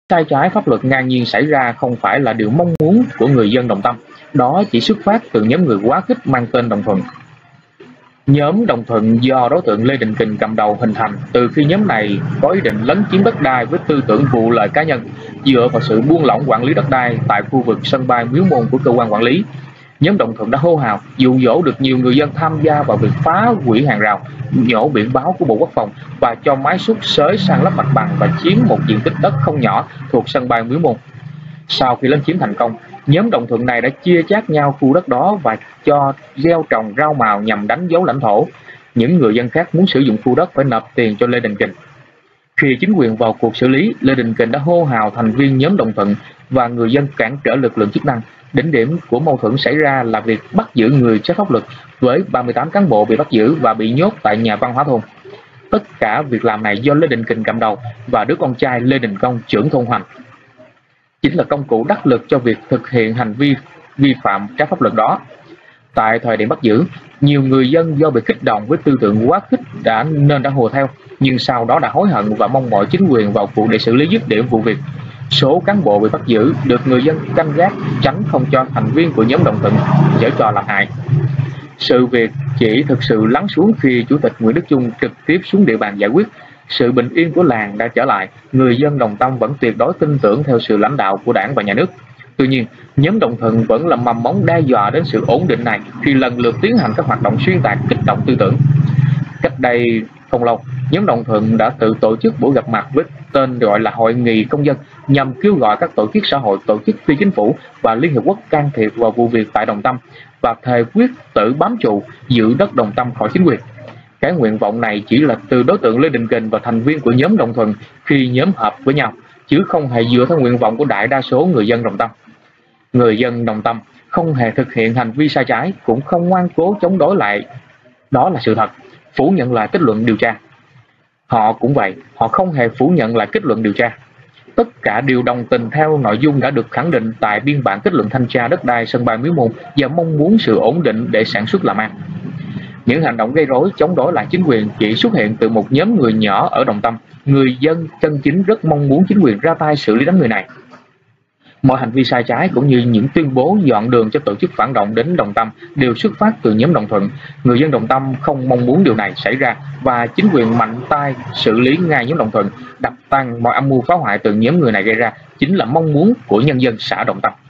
Sai trái pháp luật ngang nhiên xảy ra không phải là điều mong muốn của người dân Đồng Tâm, đó chỉ xuất phát từ nhóm người quá khích mang tên Đồng Thuận. Nhóm Đồng Thuận do đối tượng Lê Đình Kình cầm đầu hình thành từ khi nhóm này có ý định lấn chiếm đất đai với tư tưởng vụ lợi cá nhân, dựa vào sự buông lỏng quản lý đất đai tại khu vực sân bay Miếu Môn của cơ quan quản lý. Nhóm Đồng Thuận đã hô hào dụ dỗ được nhiều người dân tham gia vào việc phá hủy hàng rào, nhổ biển báo của Bộ Quốc phòng và cho máy xúc xới san lấp mặt bằng và chiếm một diện tích đất không nhỏ thuộc sân bay Miếu Môn. Sau khi lấn chiếm thành công, nhóm Đồng Thuận này đã chia chác nhau khu đất đó và cho gieo trồng rau màu nhằm đánh dấu lãnh thổ. Những người dân khác muốn sử dụng khu đất phải nộp tiền cho Lê Đình Kình. Khi chính quyền vào cuộc xử lý, Lê Đình Kình đã hô hào thành viên nhóm Đồng Thuận và người dân cản trở lực lượng chức năng. Đỉnh điểm của mâu thuẫn xảy ra là việc bắt giữ người trái pháp luật, với 38 cán bộ bị bắt giữ và bị nhốt tại nhà văn hóa thôn. Tất cả việc làm này do Lê Đình Kình cầm đầu và đứa con trai Lê Đình Công, trưởng thôn Hoành, chính là công cụ đắc lực cho việc thực hiện hành vi vi phạm trái pháp luật đó. Tại thời điểm bắt giữ, nhiều người dân do bị kích động với tư tưởng quá khích nên đã hùa theo, nhưng sau đó đã hối hận và mong mọi chính quyền vào cuộc để xử lý dứt điểm vụ việc. Số cán bộ bị bắt giữ được người dân canh gác, tránh không cho thành viên của nhóm Đồng Thuận giở trò làm hại. Sự việc chỉ thực sự lắng xuống khi Chủ tịch Nguyễn Đức Chung trực tiếp xuống địa bàn giải quyết. Sự bình yên của làng đã trở lại, người dân Đồng Tâm vẫn tuyệt đối tin tưởng theo sự lãnh đạo của Đảng và Nhà nước. Tuy nhiên, nhóm Đồng Thuận vẫn là mầm móng đe dọa đến sự ổn định này khi lần lượt tiến hành các hoạt động xuyên tạc, kích động tư tưởng. Cách đây không lâu, nhóm Đồng Thuận đã tự tổ chức buổi gặp mặt với tên gọi là Hội nghị Công dân nhằm kêu gọi các tổ chức xã hội, tổ chức phi chính phủ và Liên Hiệp Quốc can thiệp vào vụ việc tại Đồng Tâm và thề quyết tử bám trụ giữ đất Đồng Tâm khỏi chính quyền. Cái nguyện vọng này chỉ là từ đối tượng Lê Đình Kình và thành viên của nhóm Đồng Thuận khi nhóm hợp với nhau, chứ không hề dựa theo nguyện vọng của đại đa số người dân Đồng Tâm. Người dân Đồng Tâm không hề thực hiện hành vi sai trái, cũng không ngoan cố chống đối lại. Đó là sự thật, phủ nhận lại kết luận điều tra. Họ cũng vậy, họ không hề phủ nhận lại kết luận điều tra. Tất cả đều đồng tình theo nội dung đã được khẳng định tại biên bản kết luận thanh tra đất đai sân bay Miếu Môn và mong muốn sự ổn định để sản xuất làm ăn. Những hành động gây rối chống đối lại chính quyền chỉ xuất hiện từ một nhóm người nhỏ ở Đồng Tâm. Người dân chân chính rất mong muốn chính quyền ra tay xử lý đám người này. Mọi hành vi sai trái cũng như những tuyên bố dọn đường cho tổ chức phản động đến Đồng Tâm đều xuất phát từ nhóm Đồng Thuận. Người dân Đồng Tâm không mong muốn điều này xảy ra và chính quyền mạnh tay xử lý ngay nhóm Đồng Thuận, đập tan mọi âm mưu phá hoại từ nhóm người này gây ra chính là mong muốn của nhân dân xã Đồng Tâm.